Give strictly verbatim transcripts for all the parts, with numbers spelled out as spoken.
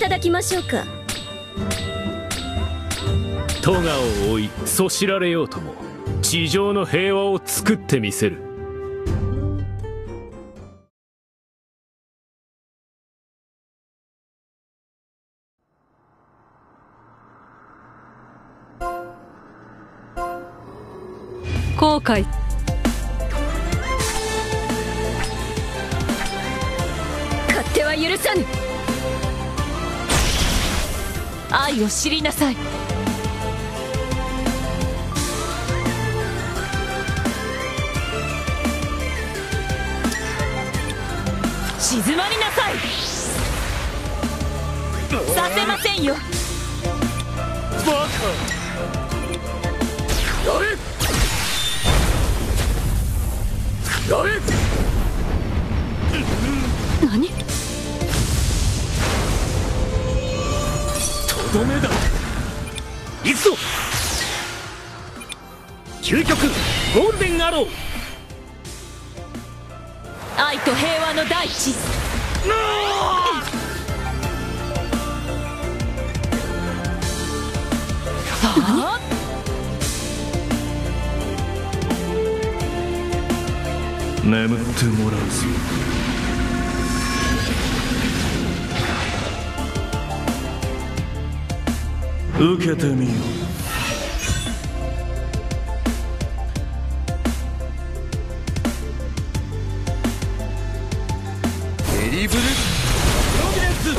ただきましょうか。 トガを追いそしられようとも地上の平和を作ってみせる。 後悔。 勝手は許さぬ。 愛を知りなさい。静まりなさい。させませんよ。 バカ。やれやれ。 何？ とどめだ。行くぞ。究極ゴールデンアロー。 愛と平和の大地。ああ、 眠ってもらうぞ。受けてみよう。テリブルプロビデンス。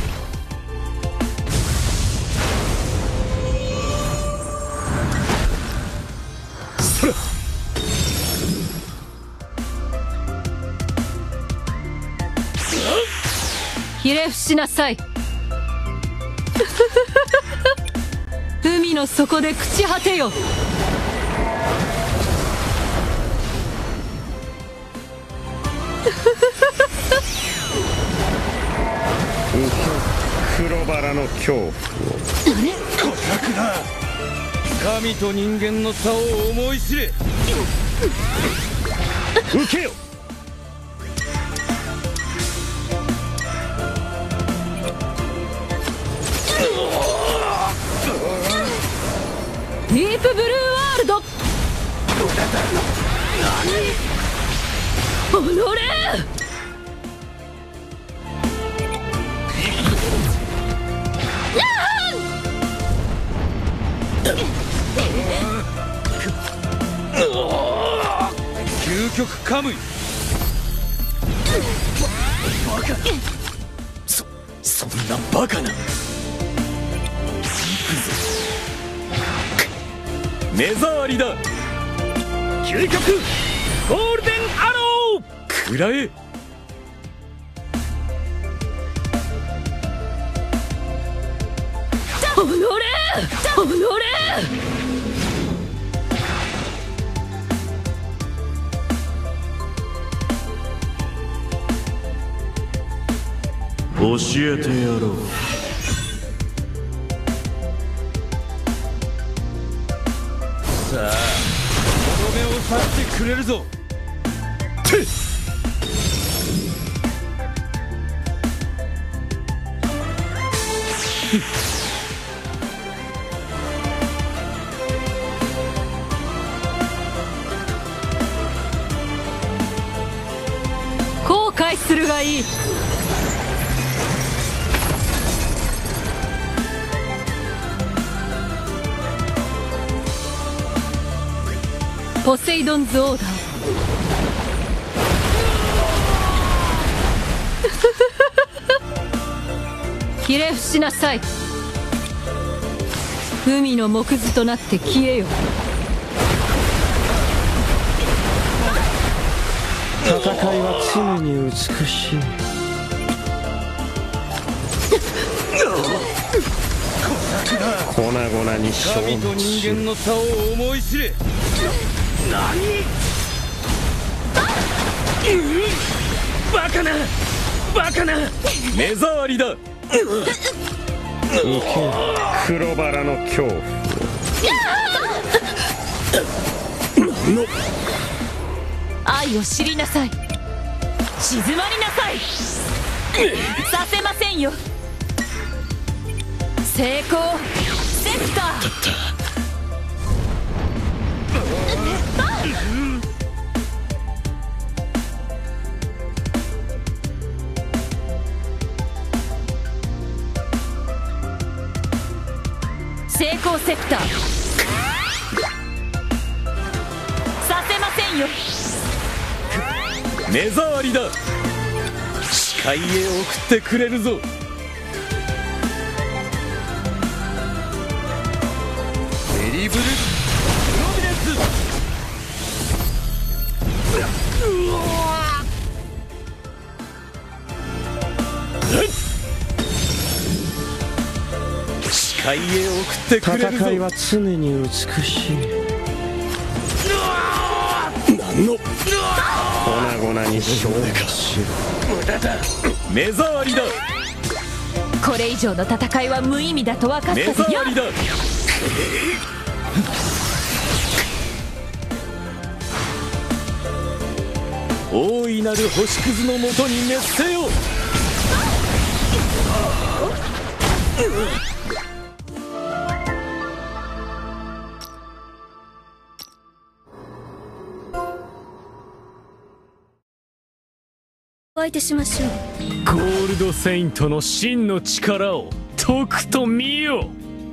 そらひれ伏しなさい。海の底で朽ち果てよ。 黒バラの恐怖を。 こたくな。神と人間の差を思い知れ。受けよ。 ディープブルーワールド。おのれ。 究極カムイ。バカ。そそんなバカな。目障りだ。究極ゴールデンアロー。くらえ。 おのれおのれ。 教えてやろう。さあとどめを刺してくれるぞ。てっ。 後悔するがいい。ポセイドンズオーダー。ひれ伏しなさい。海の木図となって消えよ。 戦いは常に美しい。粉々に消神と人間の差を思い知れ。何。バカなバカな。目障りだ。 受け黒バラの恐怖を。 愛を知りなさい。静まりなさい。させませんよ。 成功セクター成功セクターさせませんよ。 目障りだ。視界へ送ってくれるぞ。テリブルプロミネンス視界へ送ってくれるぞ。 戦いは常に美しい。 何の粉々に消滅しろ。 目障りだ。 これ以上の戦いは無意味だと分かった目で障りだ。大いなる星屑のもとに熱せよ。 お相手しましょう。 ゴールドセイントの真の力をとくと見よ。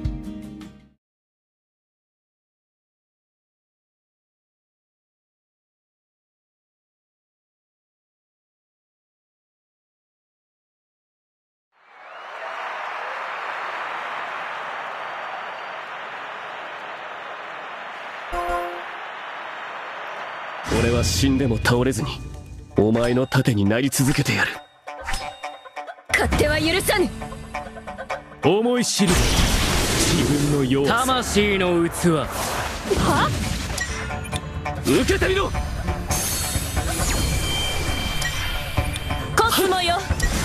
俺は死んでも倒れずにお前の盾になり続けてやる。 勝手は許さぬ。 思い知る自分の弱さ。魂の器。 は受けてみろ。 コスモよ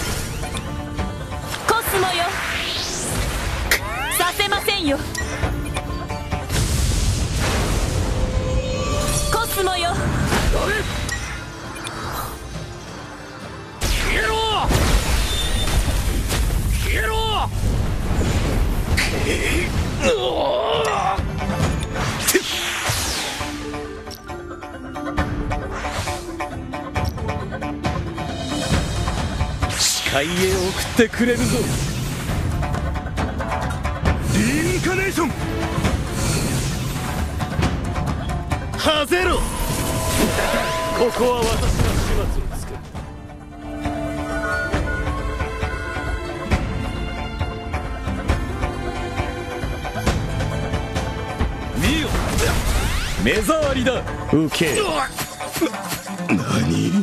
コスモよさせませんよ。コスモよ消えろ消えろ。視界へ送ってくれるぞ。リインカネーションはぜろ。ここは私が始末をつける。見よ目障りだ。 受け。 何。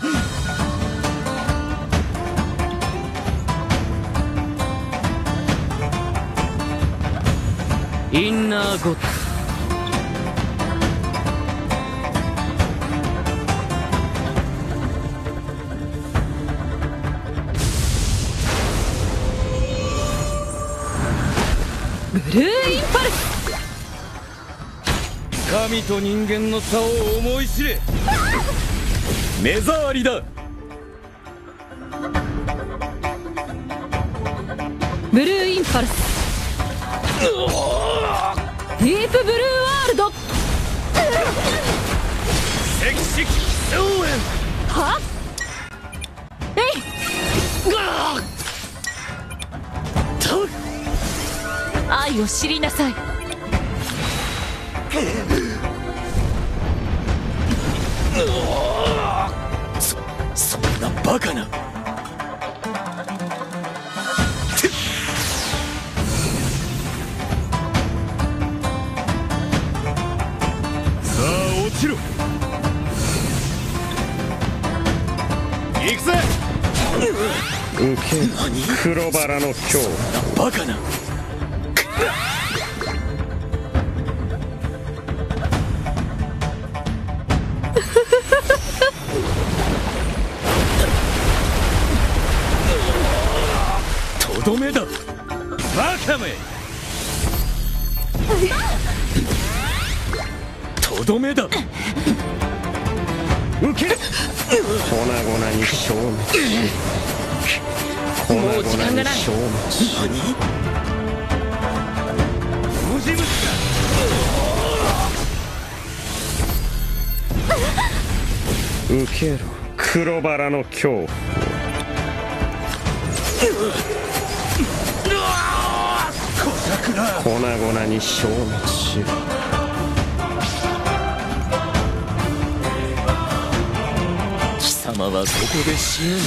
インナーゴッド。 ブルーインパルス。 神と人間の差を思い知れ。目障りだ。 ブルーインパルス。ディープブルーワールド。 赤色荘園。 はえい愛を知りなさい。 そそんなバカな。さあ落ちろ。行くぜ。 受け。黒バラの恐怖。 バカな。とどめだバカめ。とどめだ。受け。 粉々に消滅し粉々に消滅し受けろ黒バラの恐怖。粉々に消滅しろ。 貴様はここで死ぬのだ。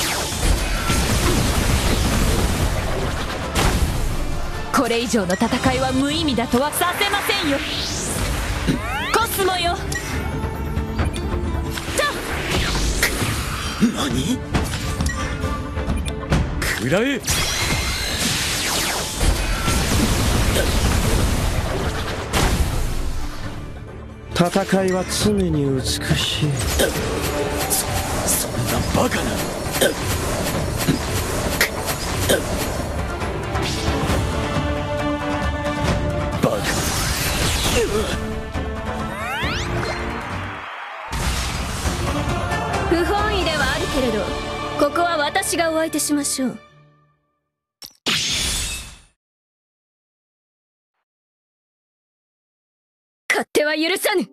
これ以上の戦いは無意味だとはさせませんよ。コスモよ。 何？食らえ。 戦いは常に美しい。 そ、そんなバカな。バカ。 不本意ではあるけれど、ここは私がお相手しましょう。勝手は許さぬ。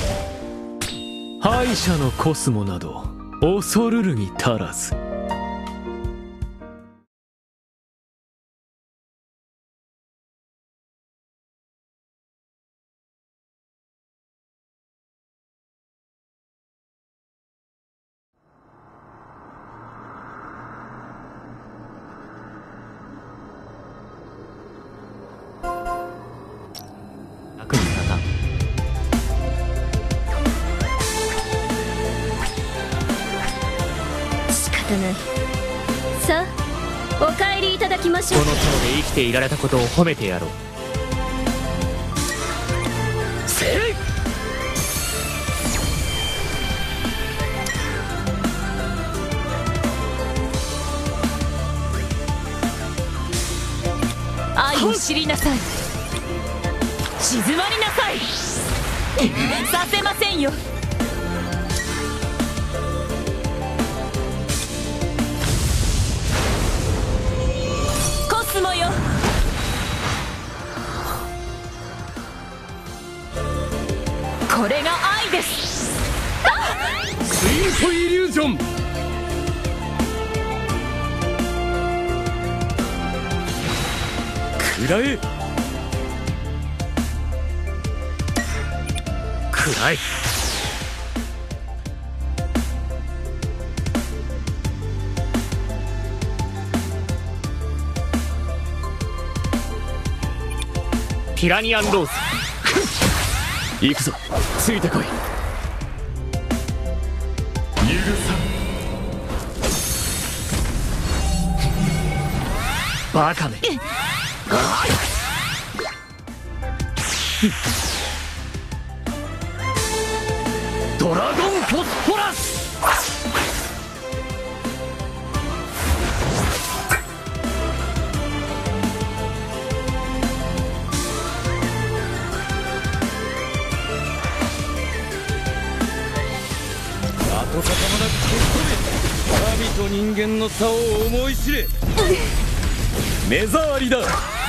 敗者のコスモなど恐るるに足らず。楽に立たん。 仕方ない。さあ、お帰りいただきましょう。 この塔で生きていられたことを褒めてやろう。せい！ 愛を知りなさい。静まりなさい。させませんよ。コスモよ。これが愛です。 ツイントイリュージョン。食らえ。食らえ。ピラニアンローズ。行くぞ、ついてこい。許さん。バカめ。ドラゴンフォスフォラス。跡形もなく消し飛べ。神と人間の差を思い知れ。目障りだ。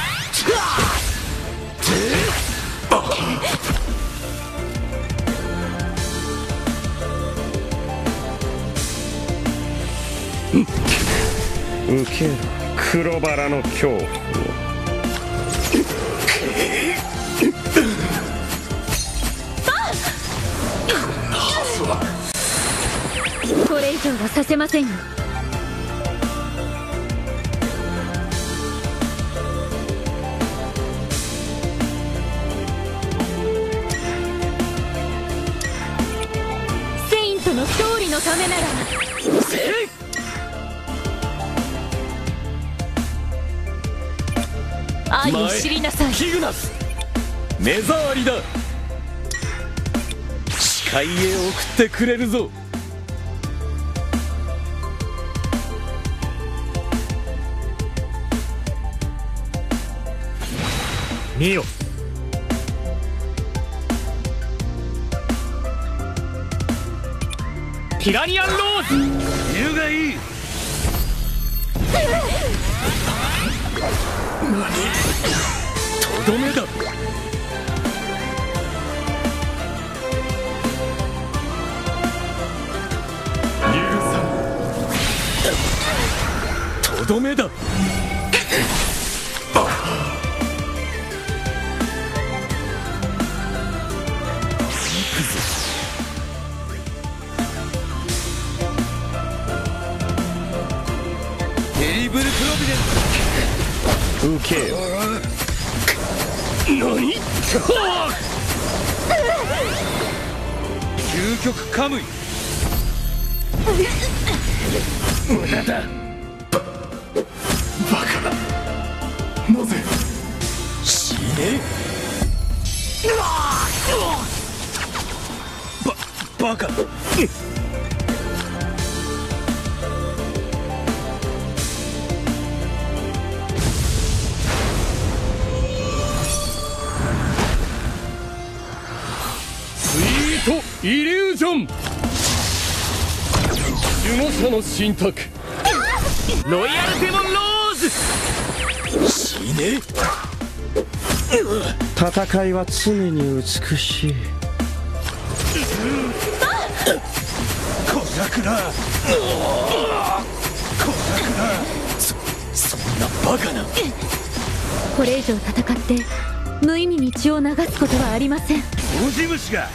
受けろ黒バラの恐怖を。 これ以上はさせませんよ。 セイントの勝利のためなら。愛を知りなさい。 キグナス、目障りだ。視界へ送ってくれるぞ。見よ。ティラニアンローズ。言うがいい。とどめだ。 どめだ。テリブルプロビデンス。 受けよ。 何？究極カムイ。無駄だ。 バカだ。なぜ死ね。ババカ。イリュージョン。守護者の神託。ロイヤルデモンローズ。死ね。 戦いは常に美しい。 小桜。小桜。そそんなバカな。 これ以上戦って無意味に血を流すことはありません。 オジ虫が。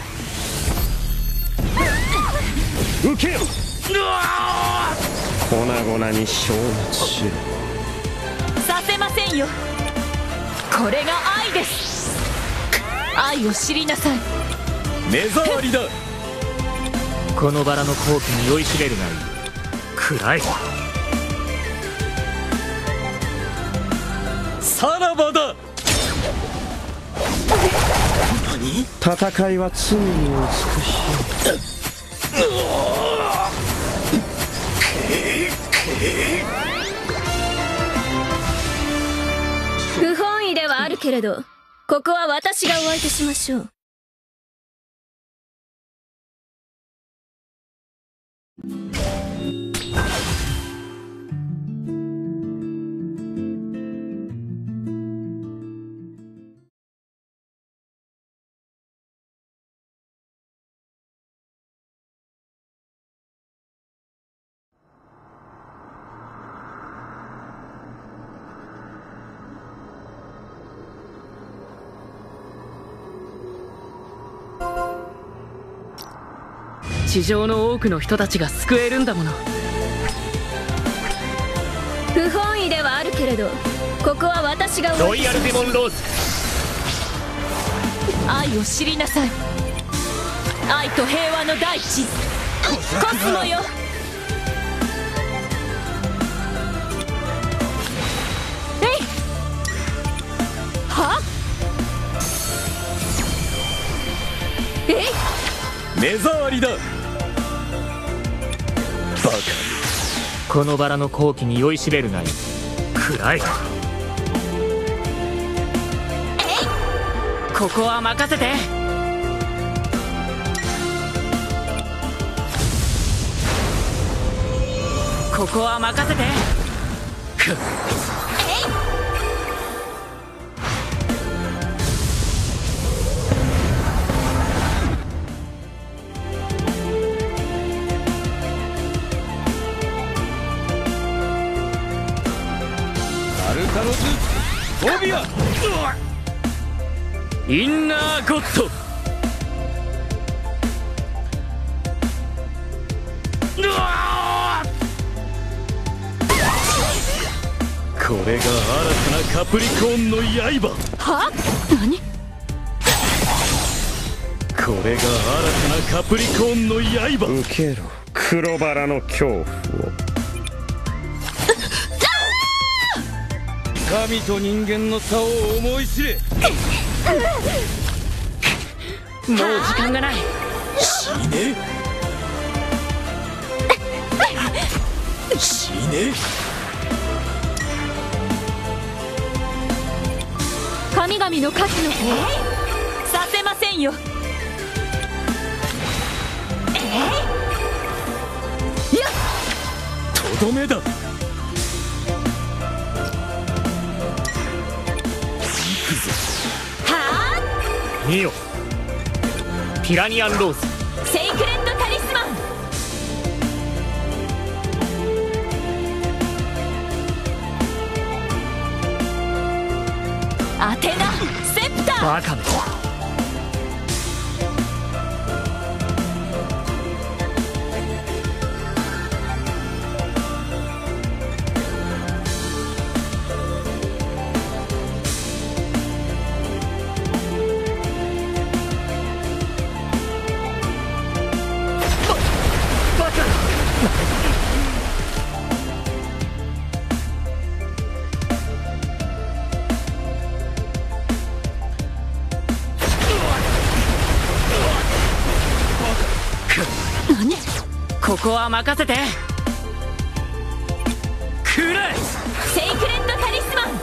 受けよ。粉々に消滅しろ。 させませんよ。これが愛です。愛を知りなさい。 目障りだ。 このバラの好機に酔いしれるがいい。暗い。 さらばだ。 戦いは常に美しい。 不本意ではあるけれど、ここは私がお相手しましょう。 地上の多くの人たちが救えるんだもの。 不本意ではあるけれど、ここは私がロイヤルデモンローズ。 愛を知りなさい。愛と平和の大地コスモよ。えいはえい目障りだ。バカ。 このバラの好機に酔いしれるがいい。暗い。 ここは任せて。ここは任せて。 アルカノスフォビア。 インナーゴッド。 これが新たなカプリコーンの刃。 は何これが新たなカプリコーンの刃。 受けろ。黒バラの恐怖を。 神と人間の差を思い知れ。 もう時間がない。 死ね。死ね。 神々の価値のさせませんよ。 いやとどめだ。 見よ。ピラニアンローズ。 セイクレットタリスマン。 アテナセプター。 バカめ。ここは任せて。くらえ。 セイクレットタリスマン。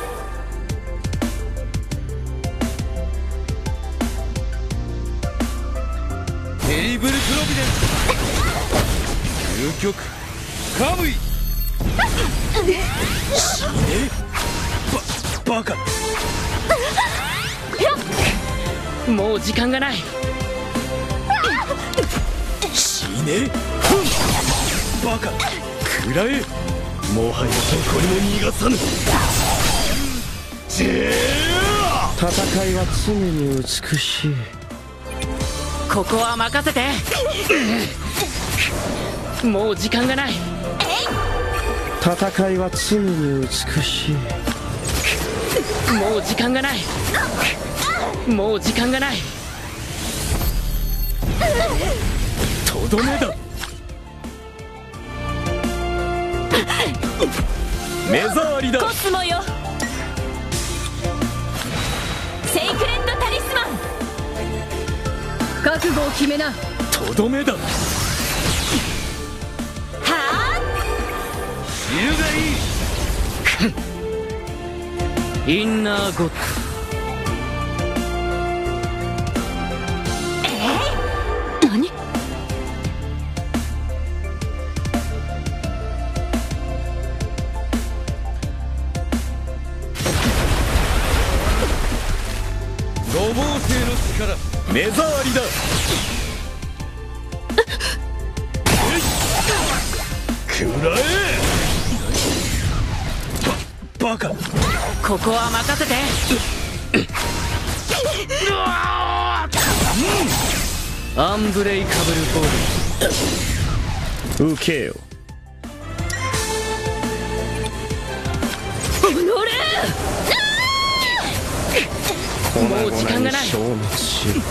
テリブルプロビデンス。究極カムイ。死ね。ババカ。 もう時間がない。 死ね。バカ。くらえ。もはやどこにも逃がさぬ。ジェー。 戦いは常に美しい。 ここは任せて。もう時間がない。 戦いは常に美しい。 もう時間がない。もう時間がない。 とどめだ。目障りだ。 コスモよ。セイクレットタリスマン。 覚悟を決めな。 とどめだ。 はあ。 昼がいい。 インナーゴッ何？ 五芒星の力。目障りだ。くらえ。ババカ。 ここは任せて。 アンブレイカブルボール。 受けよ。 もう時間がない。 消滅しろ。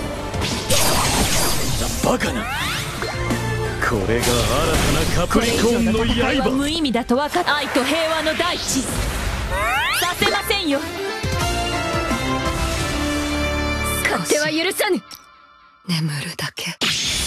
バカな。これが新たなカプリコーンのこれ以上の戦いは刃。 無意味だと分かった。愛と平和の大地。させませんよ。 勝手は許さぬ。眠るだけ。